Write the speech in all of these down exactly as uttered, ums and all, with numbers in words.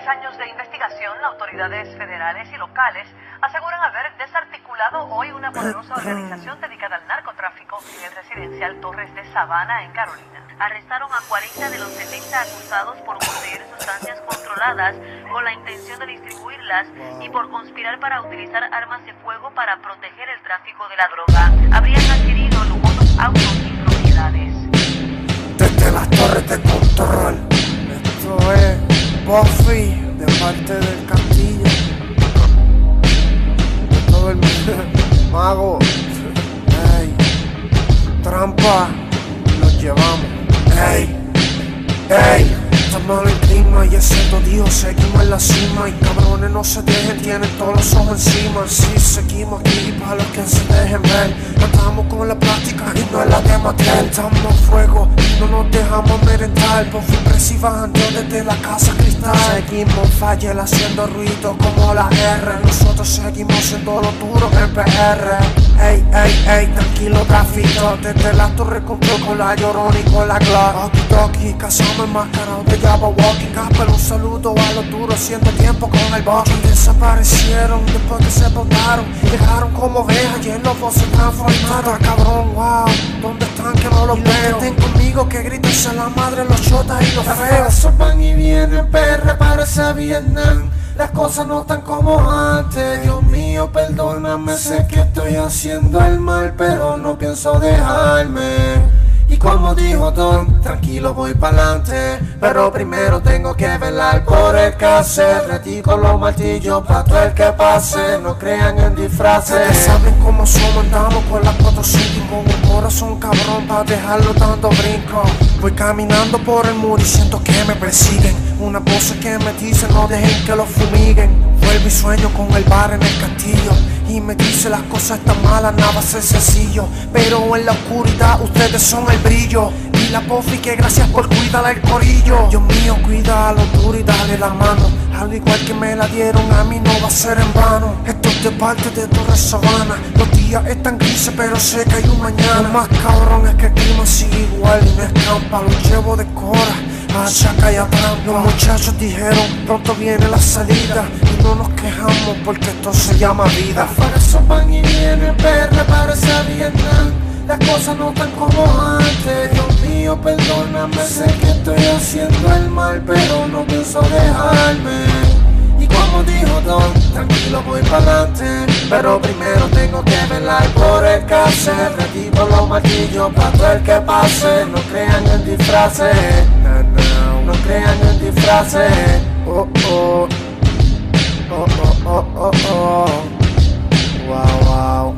tres años de investigación, autoridades federales y locales aseguran haber desarticulado hoy una poderosa organización dedicada al narcotráfico en el residencial Torres de Sabana, en Carolina. Arrestaron a cuarenta de los setenta acusados por poseer sustancias controladas con la intención de distribuirlas y por conspirar para utilizar armas de fuego para proteger el tráfico de la droga. Habrían adquirido lujosos autos y propiedades. Desde las torres de control, esto es Buffy de parte del Castillo, de todo el mundo, mago, ey, trampa, nos llevamos, ey, ey. Estamos en el clima y ese todío seguimos en la cima. Y cabrones no se dejen, tienen todos los ojos encima. Sí, seguimos aquí para los que se dejen ver. No estamos con la plástica y no es la de matar. Estamos fuego y no nos dejamos merendar. Por fin bajando desde la casa cristal. Seguimos fallel haciendo ruido como la R. Nosotros seguimos siendo los duros en P R. Ey, ey, ey, tranquilo gráfico. Desde la torre compró con la Llorona y con la Glock. Oki doki, cazamos enmascarados de Jabberwocky. Casper, un saludo a los duros haciendo tiempo con el Bucky. Desaparecieron después que se botaron. Dejaron como ovejas y en lobos se transformaron. Cabrón, wow, ¿dónde están que no los veo? Estén conmigo que griten a la madre los chotas y los feos. Esos van y vienen, P R parece Vietnam. Las cosas no están como antes. Dios mío, perdóname, sé que estoy haciendo el mal, pero no pienso dejarme. Y como dijo Don, tranquilo voy pa'lante, pero primero tengo que velar por el que hacer. Retico los martillos pa' todo el que pase, no crean en disfraces. Ustedes saben cómo somos, andamos con las cuatro cinco con un corazón cabrón pa' dejarlo dando brinco. Voy caminando por el muro y siento que me persiguen. Una voz que me dice no dejen que lo fumiguen. Vuelvo y sueño con el bar en el castillo y me dice las cosas están malas, nada va a ser sencillo. Pero en la oscuridad ustedes son el brillo. Y la Buffy que gracias por cuidar al corillo. Dios mío, cuida a los duros y dale la mano. Al igual que me la dieron a mí no va a ser en vano. Esto es de parte de Torres Sabana. Los días están grises pero sé que hay un mañana. Lo más cabrón es que el clima sigue igual y no escampa. Lo llevo de cora a chaca y a trampa. Los muchachos dijeron pronto viene la salida y no nos quejamos porque esto se llama vida. Afuera esos van y vienen, P R parece Vietnam. Las cosas no están como antes. Dios mío, perdóname, sé que estoy haciendo el mal, pero no pienso dejarme. Y como dijo Don, tranquilo voy pa'lante, pero primero tengo que velar por el que hacer. Retico los martillos pa' todo el que pase, no crean en disfraces. No, no, no crean en disfraces. Oh, oh, oh, oh, oh, oh, oh. Wow, wow.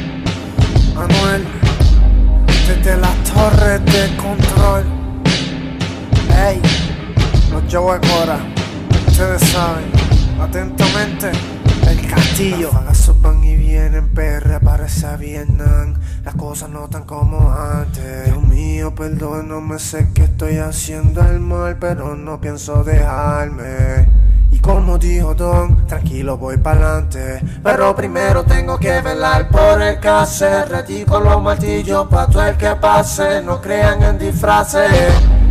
Manuel, desde las torres de control. Ey, los llevo a Cora, ustedes saben. Atentamente, el Castillo. Las fagazos van y vienen, P R parece Vietnam. Las cosas no están como antes. Dios mío, perdóname, sé que estoy haciendo el mal, pero no pienso dejarme. Y como dijo Don, tranquilo voy pa'lante, pero primero tengo que velar por el que hacer. Retico los martillos pa' todo el que pase, no crean en disfraces.